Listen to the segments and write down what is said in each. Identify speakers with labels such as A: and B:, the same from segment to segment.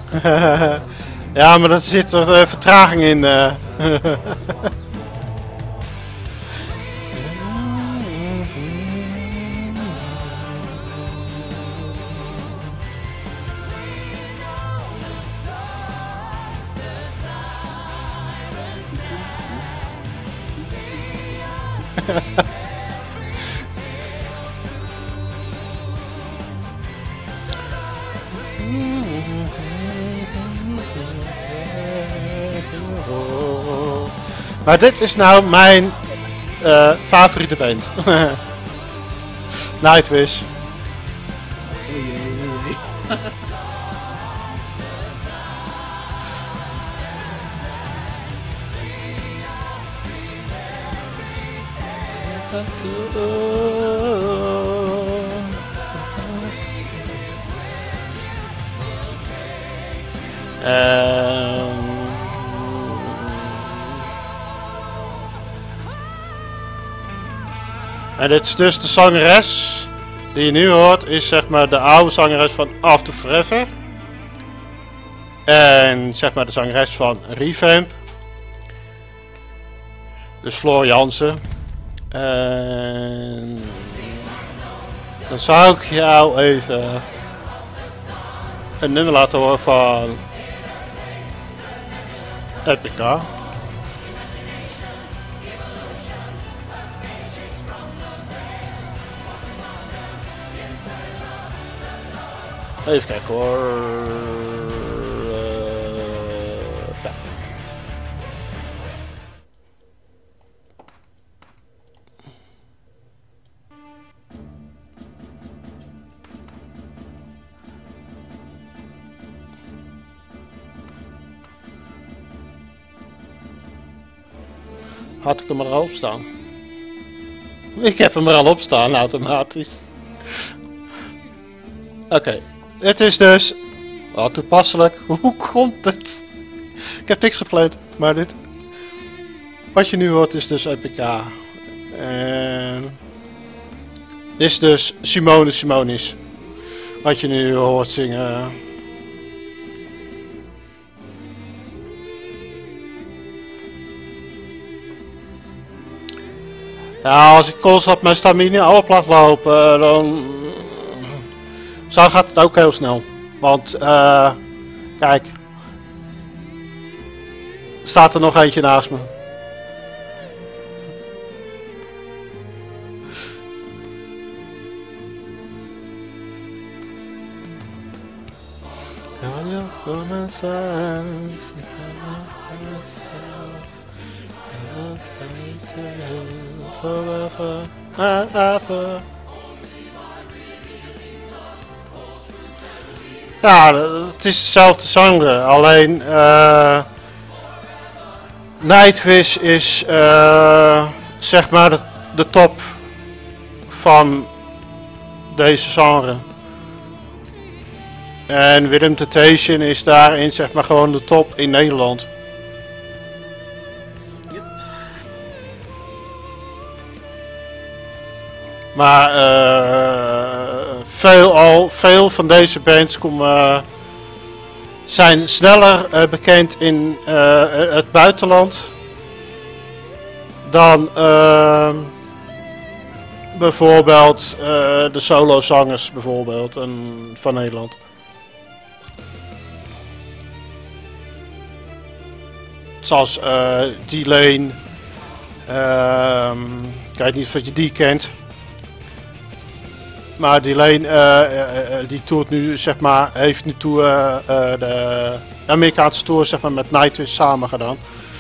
A: Ja, maar er zit er vertraging in. Maar dit is nou mijn favoriete band. Nightwish. En dit is dus de zangeres die je nu hoort, is zeg maar de oude zangeres van After Forever. En zeg maar de zangeres van Revamp. Dus Floor Jansen. En dan zou ik jou even een nummer laten horen van Epica. Even kijken hoor. Ja. Had ik hem er al op staan? Ik heb hem er al op staan, automatisch. Oké. Het is dus toepasselijk. Hoe komt het? Ik heb niks gepland, maar dit. Wat je nu hoort is dus EPK. En dit is dus Simone Simonis. Wat je nu hoort zingen. Ja, als ik constant mijn stamina op laat lopen, dan zo gaat het ook heel snel. Want, kijk. Staat er nog eentje naast me. Ja, het is hetzelfde genre, alleen Nightwish is zeg maar de top van deze genre. En Willem Temptation is daarin zeg maar gewoon de top in Nederland. Yep. Maar veel van deze bands zijn sneller bekend in het buitenland dan bijvoorbeeld de solozangers bijvoorbeeld van Nederland. Zoals D-Lane. Ik weet niet of je die kent. Maar D-Lane die toert nu zeg maar, heeft nu de Amerikaanse tour zeg maar met Nightwish samen gedaan.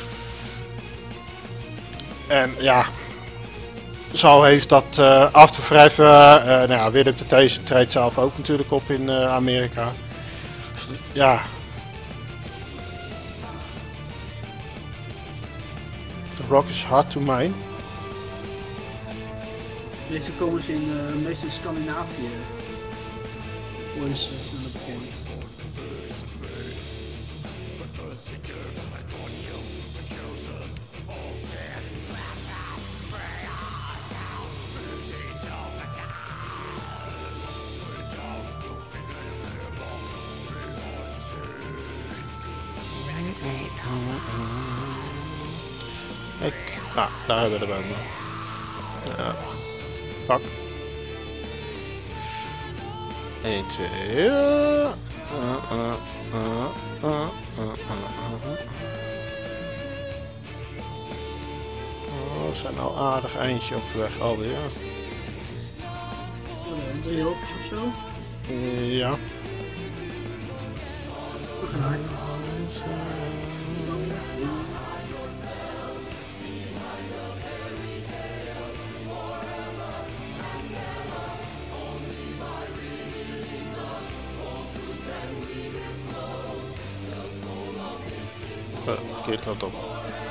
A: En ja, zo heeft dat After Forever. Nou ja, Willem Temptation treedt zelf ook natuurlijk op in Amerika. Dus, ja. The Rock is hard to mine.
B: Meestal komen ze meestal in Scandinavië. Worden ze sneller bekend.
A: Daar hebben we er ook nog. Ja. Fuck. 1, 2. We zijn al aardig eindje op weg alweer.
B: Oh, 3 hoopjes of zo.
A: Ja.
B: Hard.
A: Verkeerd kant op.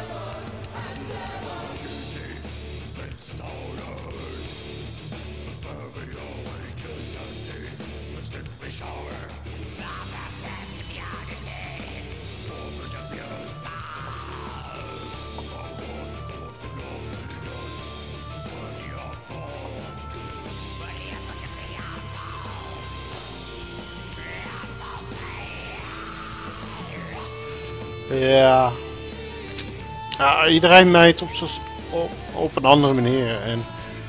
A: Ja. Ja, iedereen mijt op een andere manier. En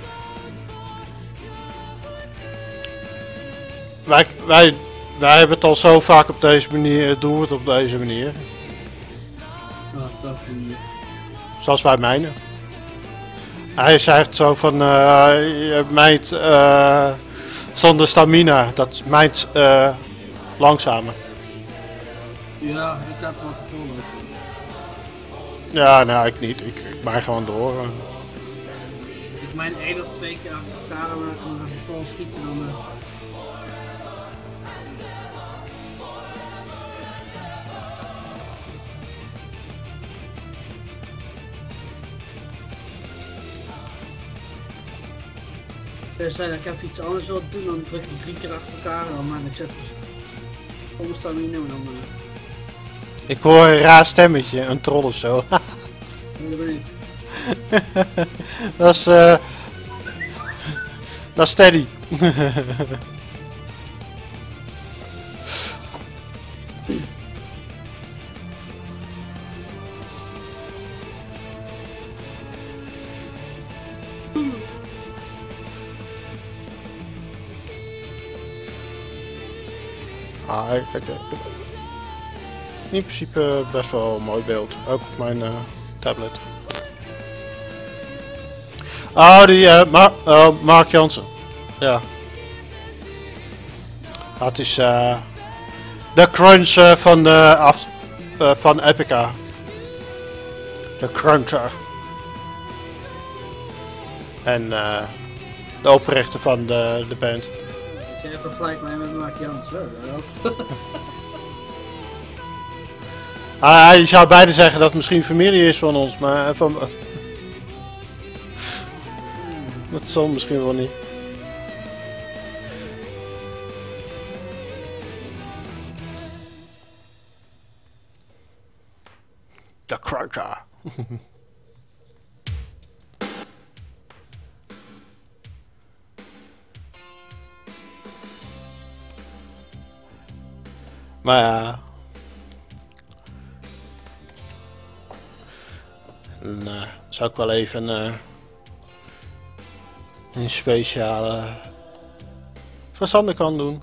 A: wij hebben het al zo vaak op deze manier, doen we het op deze manier.
B: Wat, welke manier?
A: Zoals wij mijnen. Hij zegt zo van, je mijnt zonder stamina, dat mijnt langzamer.
B: Ja, ik laat hem wat te vol lopen.
A: Ja, nou ik niet. Ik mijn gewoon door.
B: Ik mijn 1 of 2 keer achter elkaar, maar dan kan ik nog vol schieten dan. Stel dat ik even iets anders wil doen, dan druk ik 3 keer achter elkaar en dan maak ik zet zonder stamina en dan.
A: Ik hoor een raar stemmetje, een troll of zo.
B: Dat ben ik.
A: Dat is Teddy. In principe best wel een mooi beeld, ook op mijn tablet. Oh, die Mark Jansen. Ja. Het is de crunch van Epica. De cruncher. En de oprichter van de band.
B: Je hebt een gelijk mij met Mark Jansen.
A: Je zou beide zeggen dat het misschien familie is van ons, maar dat zal misschien wel niet. De cruncher. Maar ja. Dan zou ik wel even een speciale verstanden kan doen.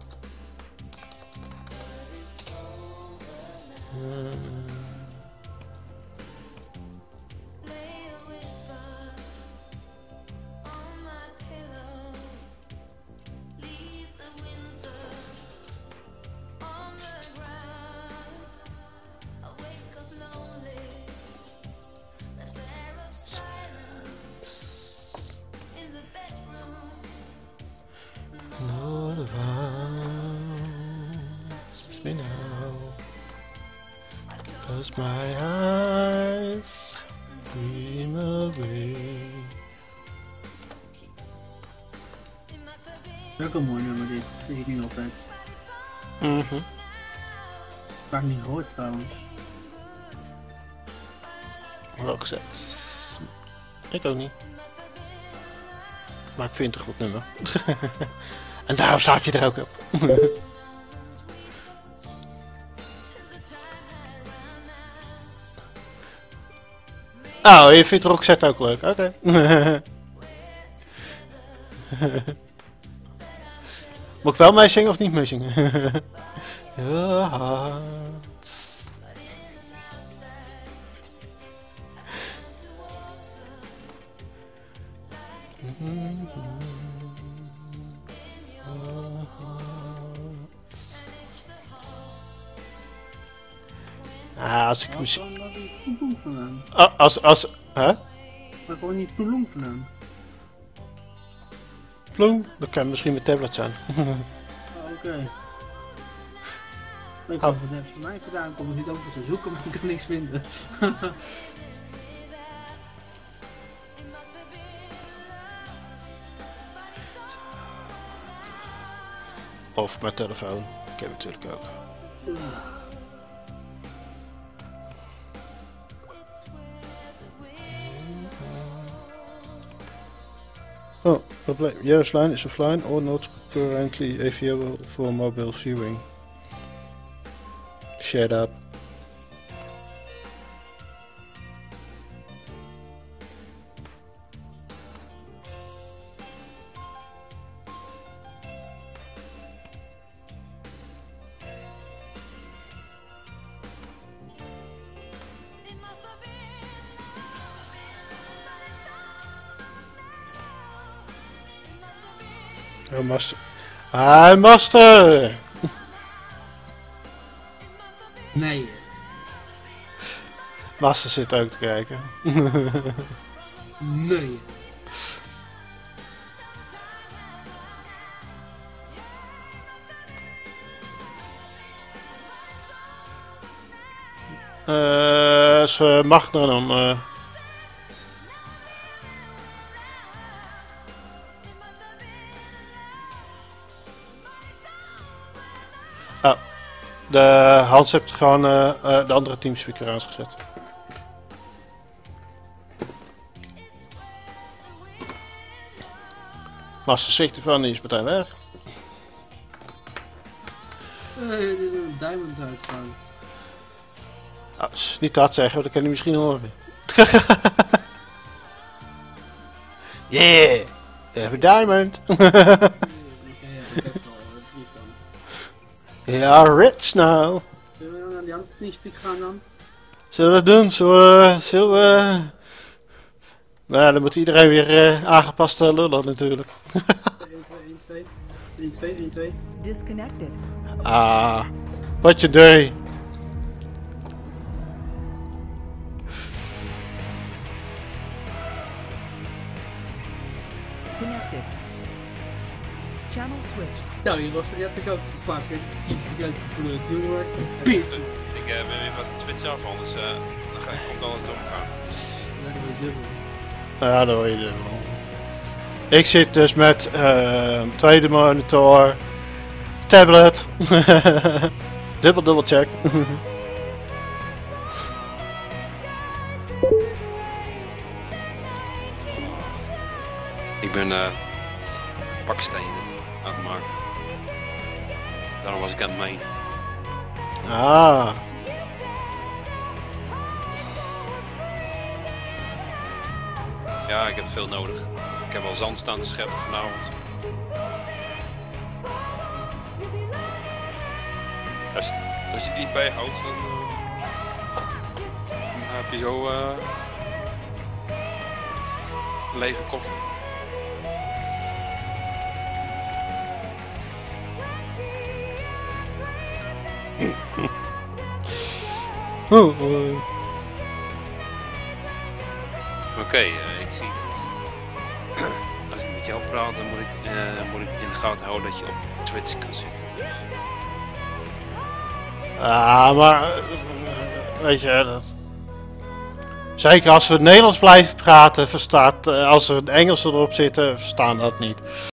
A: Me now, 'cause my eyes dream away.
B: Ook een mooi nummer dit, vind ik nu altijd. Vaak niet gehoord trouwens.
A: Wel gezet. Ik ook niet. Maar ik vind het een goed nummer. En daarom staat je er ook op. Oh, je vindt Roxette ook leuk. Oké. Moet ik wel meezingen of niet meezingen? Ja. Als ik misschien...
B: Waar kwam die Ploelong vandaan?
A: Hè?
B: Waar kwam die Ploelong vandaan?
A: Ploem? Dat kan misschien met tablet zijn.
B: Oké. Ik dacht, wat heeft van mij gedaan? Ik kom er niet over te zoeken, maar ik kan niks vinden.
A: Of mijn telefoon. Ik heb natuurlijk ook. Oh, probleem. Yes, line is offline or not currently available for mobile viewing. Shut up. Oh, master. Hi, master!
B: Nee.
A: Master zit ook te kijken.
B: Nee.
A: Ze mag er dan. Oh, de Hans heeft gewoon de andere teamspeaker aangezet. Master zegt ervan, die is meteen weg.
B: Dit is een diamond uitgaan.
A: Niet te hard zeggen, want dan kan hij misschien horen. Yeah! We have a diamond!
B: Oké, ja, ik heb er al 3 van.
A: We are rich now!
B: Zullen we dan naar die andere teamspeak gaan dan?
A: Zullen we dat doen? Zullen we... Nou ja, dan moet iedereen weer aangepast lullen natuurlijk.
B: 1, 2, 1, 2, 1, 2.
C: Disconnected.
A: Ah, what you do?
C: Connected. Channel switched.
B: Nou, hier was heb ik ook een paar keer uitgepleurd. Jongen, was het pist.
D: Ik ben weer van Twitch af, anders dan komt alles door elkaar.
B: Dat is weer dubbel.
A: Ja, dat hoor je er wel. Ik zit dus met tweede monitor, tablet, dubbel check.
D: Ik ben bakstenen aan het maken. Daarom was ik aan het mijnen.
A: Ah,
D: Ja, ik heb veel nodig. Ik heb al zand staan te scheppen vanavond. Als je het niet bijhoudt, dan heb je zo een lege koffer. Oké, ik zie. Als ik met jou praat, dan moet ik in de gaten houden dat je op Twitch kan zitten.
A: maar weet je, dat... zeker als we het Nederlands blijven praten, als er Engels erop zitten, verstaan dat niet.